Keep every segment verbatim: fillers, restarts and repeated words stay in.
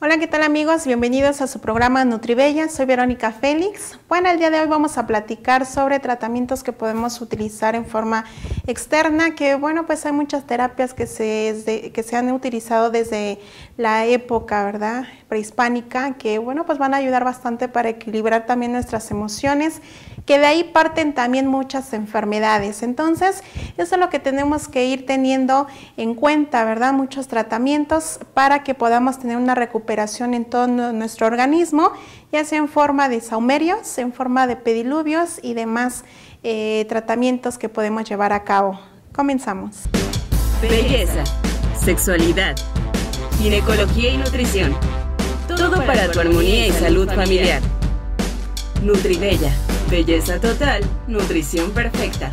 Hola, ¿qué tal amigos? Bienvenidos a su programa Nutribella. Soy Verónica Félix. Bueno, el día de hoy vamos a platicar sobre tratamientos que podemos utilizar en forma externa, que bueno, pues hay muchas terapias que se, que se han utilizado desde la época, ¿verdad?, prehispánica, que bueno, pues van a ayudar bastante para equilibrar también nuestras emociones, que de ahí parten también muchas enfermedades. Entonces, eso es lo que tenemos que ir teniendo en cuenta, ¿verdad? Muchos tratamientos para que podamos tener una recuperación en todo nuestro organismo, ya sea en forma de saumerios, en forma de pediluvios y demás eh, tratamientos que podemos llevar a cabo. Comenzamos. Belleza, sexualidad, ginecología y nutrición. Todo para tu armonía y salud familiar. Nutribella. Belleza total, nutrición perfecta.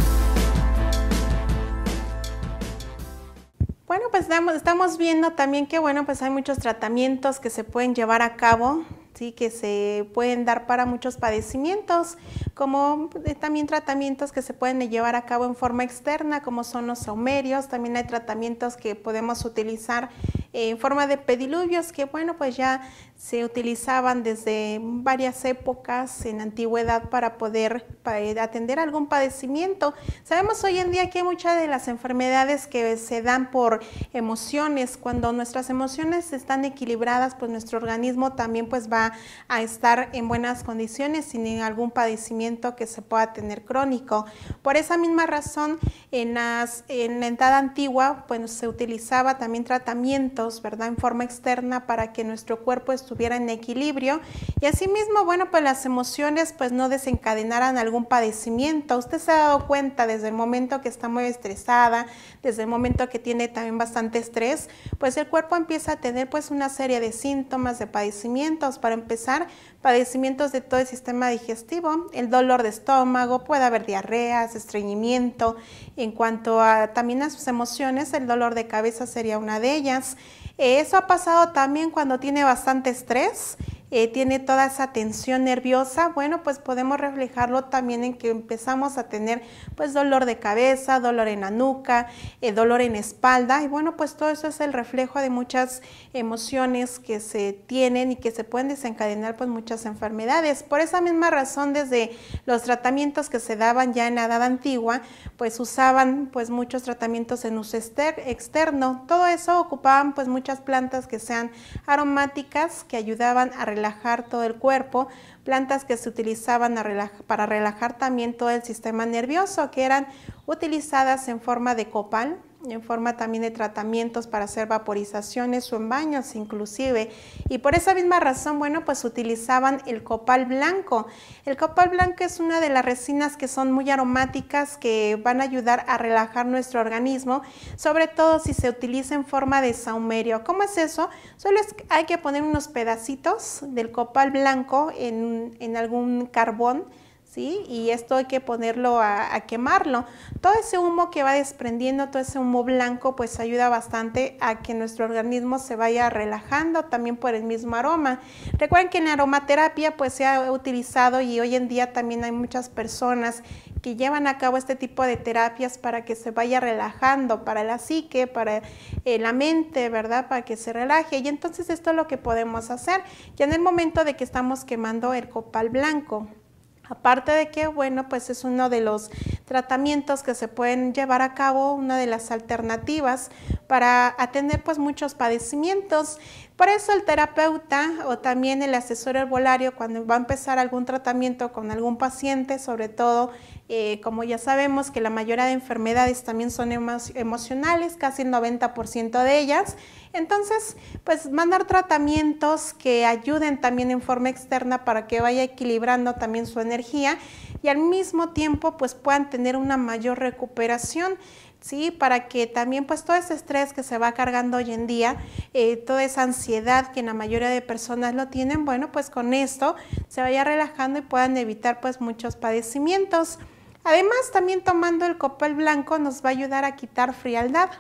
Bueno, pues estamos viendo también que bueno, pues hay muchos tratamientos que se pueden llevar a cabo, sí, que se pueden dar para muchos padecimientos, como también tratamientos que se pueden llevar a cabo en forma externa, como son los saumerios. También hay tratamientos que podemos utilizar en forma de pediluvios, que bueno, pues ya se utilizaban desde varias épocas en antigüedad para poder para atender algún padecimiento. Sabemos hoy en día que hay muchas de las enfermedades que se dan por emociones. Cuando nuestras emociones están equilibradas, pues nuestro organismo también pues va a estar en buenas condiciones sin algún padecimiento que se pueda tener crónico. Por esa misma razón, en, las, en la edad antigua pues se utilizaba también tratamientos, ¿verdad?, en forma externa para que nuestro cuerpo estuviera en equilibrio y asimismo, bueno, pues las emociones pues no desencadenaran algún padecimiento. Usted se ha dado cuenta desde el momento que está muy estresada, desde el momento que tiene también bastante estrés, pues el cuerpo empieza a tener pues una serie de síntomas, de padecimientos. Para empezar, padecimientos de todo el sistema digestivo, el dolor de estómago, puede haber diarreas, estreñimiento. En cuanto a también a sus emociones, el dolor de cabeza sería una de ellas. Eh, eso ha pasado también cuando tiene bastante estrés, eh, tiene toda esa tensión nerviosa. Bueno, pues podemos reflejarlo también en que empezamos a tener pues dolor de cabeza, dolor en la nuca, eh, dolor en espalda, y bueno, pues todo eso es el reflejo de muchas emociones que se tienen y que se pueden desencadenar pues muchas enfermedades. Por esa misma razón, desde los tratamientos que se daban ya en la edad antigua, pues usaban pues muchos tratamientos en uso externo. Todo eso ocupaban pues muchas plantas que sean aromáticas, que ayudaban a relajar todo el cuerpo, plantas que se utilizaban a relajar, para relajar también todo el sistema nervioso, que eran utilizadas en forma de copal, en forma también de tratamientos para hacer vaporizaciones o en baños inclusive. Y por esa misma razón, bueno, pues utilizaban el copal blanco. El copal blanco es una de las resinas que son muy aromáticas, que van a ayudar a relajar nuestro organismo, sobre todo si se utiliza en forma de saumerio. ¿Cómo es eso? Solo es, hay que poner unos pedacitos del copal blanco en, en algún carbón, ¿sí? Y esto hay que ponerlo a, a quemarlo. Todo ese humo que va desprendiendo, todo ese humo blanco, pues ayuda bastante a que nuestro organismo se vaya relajando también por el mismo aroma. Recuerden que en la aromaterapia pues se ha utilizado, y hoy en día también hay muchas personas que llevan a cabo este tipo de terapias para que se vaya relajando, para la psique, para eh, la mente, ¿verdad?, para que se relaje. Y entonces esto es lo que podemos hacer ya en el momento de que estamos quemando el copal blanco. Aparte de que, bueno, pues es uno de los tratamientos que se pueden llevar a cabo, una de las alternativas para atender pues muchos padecimientos. Por eso el terapeuta o también el asesor herbolario, cuando va a empezar algún tratamiento con algún paciente, sobre todo, eh, como ya sabemos que la mayoría de enfermedades también son emo emocionales, casi el noventa por ciento de ellas, entonces pues mandar tratamientos que ayuden también en forma externa para que vaya equilibrando también su energía y al mismo tiempo pues puedan tener una mayor recuperación. Sí, para que también pues todo ese estrés que se va cargando hoy en día, eh, toda esa ansiedad que la mayoría de personas lo tienen, bueno, pues con esto se vaya relajando y puedan evitar pues muchos padecimientos. Además, también tomando el copal blanco nos va a ayudar a quitar frialdad.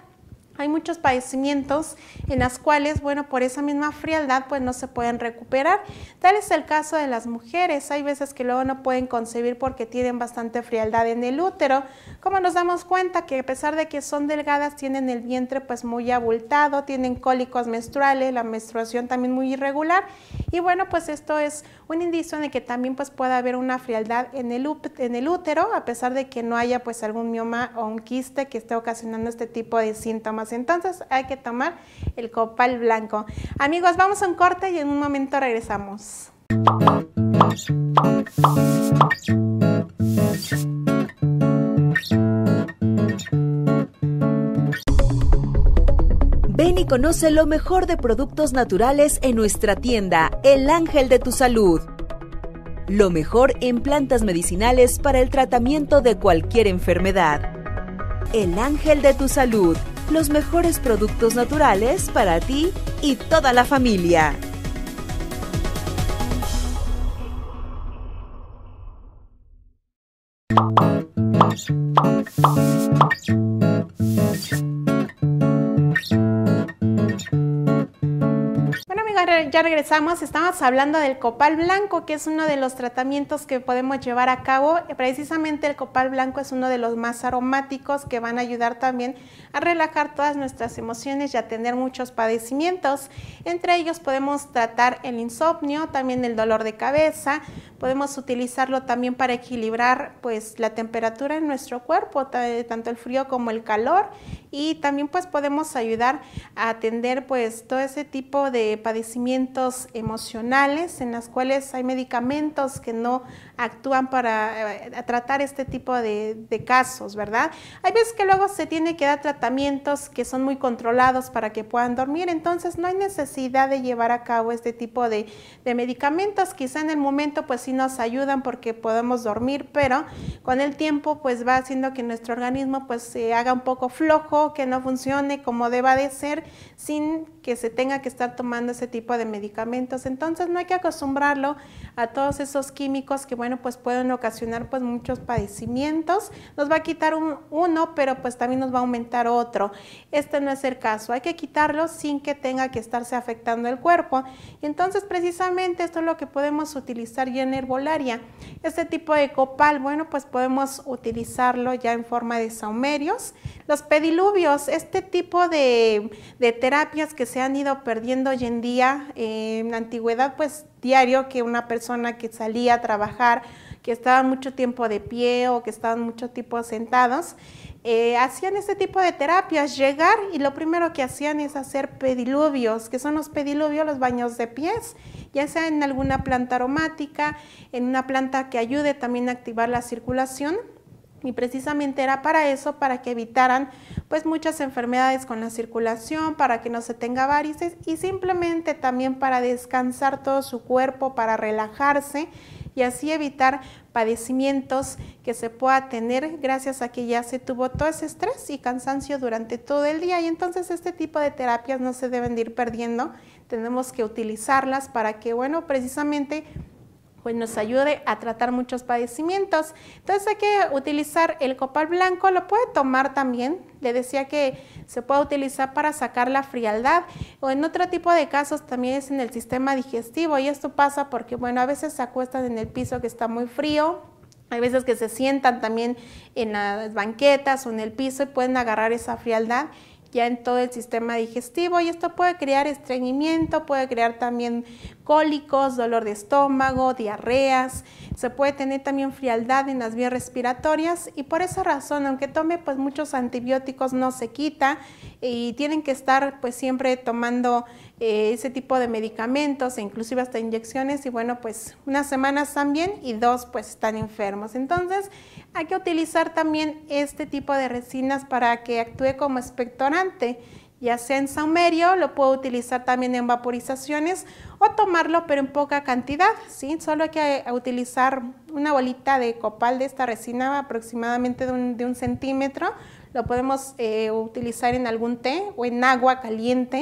Hay muchos padecimientos en las cuales, bueno, por esa misma frialdad, pues no se pueden recuperar. Tal es el caso de las mujeres. Hay veces que luego no pueden concebir porque tienen bastante frialdad en el útero. Como nos damos cuenta que a pesar de que son delgadas, tienen el vientre pues muy abultado, tienen cólicos menstruales, la menstruación también muy irregular. Y bueno, pues esto es un indicio de que también pues puede haber una frialdad en el, en el útero, a pesar de que no haya pues algún mioma o un quiste que esté ocasionando este tipo de síntomas. Entonces hay que tomar el copal blanco. Amigos, vamos a un corte y en un momento regresamos. Ven y conoce lo mejor de productos naturales en nuestra tienda, El Ángel de tu Salud. Lo mejor en plantas medicinales para el tratamiento de cualquier enfermedad. El Ángel de tu Salud. Los mejores productos naturales para ti y toda la familia. Bueno amigos, ya regresamos. Estamos hablando del copal blanco, que es uno de los tratamientos que podemos llevar a cabo. Precisamente el copal blanco es uno de los más aromáticos que van a ayudar también a relajar todas nuestras emociones y a tener muchos padecimientos. Entre ellos podemos tratar el insomnio, también el dolor de cabeza. Podemos utilizarlo también para equilibrar pues la temperatura en nuestro cuerpo, tanto el frío como el calor, y también pues podemos ayudar a atender pues todo ese tipo de padecimientos emocionales en las cuales hay medicamentos que no actúan para eh, tratar este tipo de, de casos, ¿verdad? Hay veces que luego se tiene que dar tratamientos que son muy controlados para que puedan dormir, entonces no hay necesidad de llevar a cabo este tipo de, de medicamentos. Quizá en el momento pues sí nos ayudan porque podemos dormir, pero con el tiempo pues va haciendo que nuestro organismo pues se haga un poco flojo, que no funcione como deba de ser, sin que se tenga que estar tomando ese tipo de medicamentos. Entonces no hay que acostumbrarlo a todos esos químicos que bueno pues pueden ocasionar pues muchos padecimientos. Nos va a quitar un, uno, pero pues también nos va a aumentar otro. Este no es el caso, hay que quitarlo sin que tenga que estarse afectando el cuerpo. Y entonces precisamente esto es lo que podemos utilizar ya en herbolaria. Este tipo de copal, bueno pues podemos utilizarlo ya en forma de saumerios. Los pediluvios, este tipo de, de terapias que se han ido perdiendo hoy en día, eh, en la antigüedad pues diario que una persona que salía a trabajar, que estaba mucho tiempo de pie o que estaban mucho tiempo sentados, eh, hacían este tipo de terapias, llegar y lo primero que hacían es hacer pediluvios, que son los pediluvios, los baños de pies, ya sea en alguna planta aromática, en una planta que ayude también a activar la circulación. Y precisamente era para eso, para que evitaran pues muchas enfermedades con la circulación, para que no se tenga varices y simplemente también para descansar todo su cuerpo, para relajarse y así evitar padecimientos que se pueda tener gracias a que ya se tuvo todo ese estrés y cansancio durante todo el día. Y entonces este tipo de terapias no se deben de ir perdiendo, tenemos que utilizarlas para que, bueno, precisamente pues nos ayude a tratar muchos padecimientos. Entonces hay que utilizar el copal blanco, lo puede tomar también, le decía que se puede utilizar para sacar la frialdad, o en otro tipo de casos también es en el sistema digestivo, y esto pasa porque bueno, a veces se acuestan en el piso que está muy frío, hay veces que se sientan también en las banquetas o en el piso y pueden agarrar esa frialdad ya en todo el sistema digestivo, y esto puede crear estreñimiento, puede crear también cólicos, dolor de estómago, diarreas, se puede tener también frialdad en las vías respiratorias, y por esa razón, aunque tome pues muchos antibióticos, no se quita y tienen que estar pues siempre tomando eh, ese tipo de medicamentos e inclusive hasta inyecciones, y bueno pues unas semanas están bien y dos pues están enfermos. Entonces hay que utilizar también este tipo de resinas para que actúe como expectorante, ya sea en saumerio, lo puedo utilizar también en vaporizaciones o tomarlo pero en poca cantidad, ¿sí? Solo hay que utilizar una bolita de copal de esta resina aproximadamente de un, de un centímetro, lo podemos eh, utilizar en algún té o en agua caliente,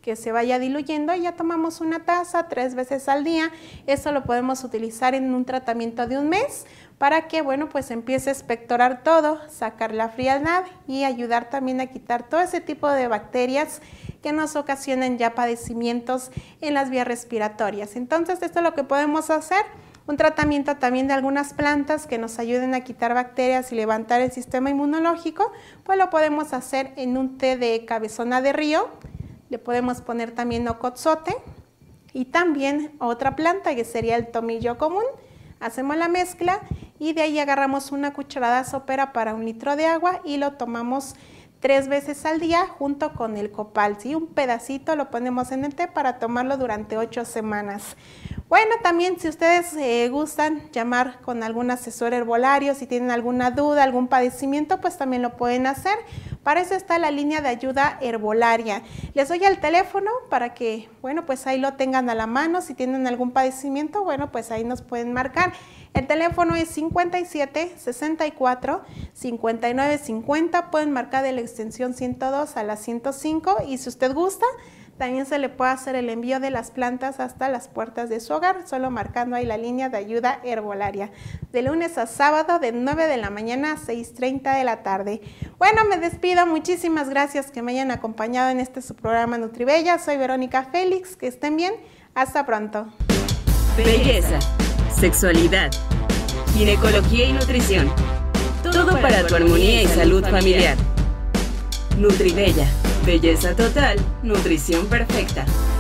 que se vaya diluyendo y ya tomamos una taza tres veces al día. Eso lo podemos utilizar en un tratamiento de un mes para que, bueno, pues empiece a expectorar todo, sacar la frialdad y ayudar también a quitar todo ese tipo de bacterias que nos ocasionan ya padecimientos en las vías respiratorias. Entonces, esto es lo que podemos hacer. Un tratamiento también de algunas plantas que nos ayuden a quitar bacterias y levantar el sistema inmunológico, pues lo podemos hacer en un té de cabezona de río. Le podemos poner también ocotzote y también otra planta que sería el tomillo común. Hacemos la mezcla y de ahí agarramos una cucharada sopera para un litro de agua y lo tomamos tres veces al día junto con el copal, ¿sí? Un pedacito lo ponemos en el té para tomarlo durante ocho semanas. Bueno, también si ustedes eh, gustan llamar con algún asesor herbolario, si tienen alguna duda, algún padecimiento, pues también lo pueden hacer. Para eso está la línea de ayuda herbolaria. Les doy el teléfono para que, bueno, pues ahí lo tengan a la mano. Si tienen algún padecimiento, bueno, pues ahí nos pueden marcar. El teléfono es cincuenta y siete, sesenta y cuatro, cincuenta y nueve, cincuenta. Pueden marcar de la extensión ciento dos a la ciento cinco y si usted gusta, también se le puede hacer el envío de las plantas hasta las puertas de su hogar, solo marcando ahí la línea de ayuda herbolaria. De lunes a sábado, de nueve de la mañana a seis treinta de la tarde. Bueno, me despido. Muchísimas gracias que me hayan acompañado en este su programa Nutribella. Soy Verónica Félix. Que estén bien. Hasta pronto. Belleza, sexualidad, ginecología y nutrición. Todo para tu armonía y salud familiar. Nutribella. Belleza total, nutrición perfecta.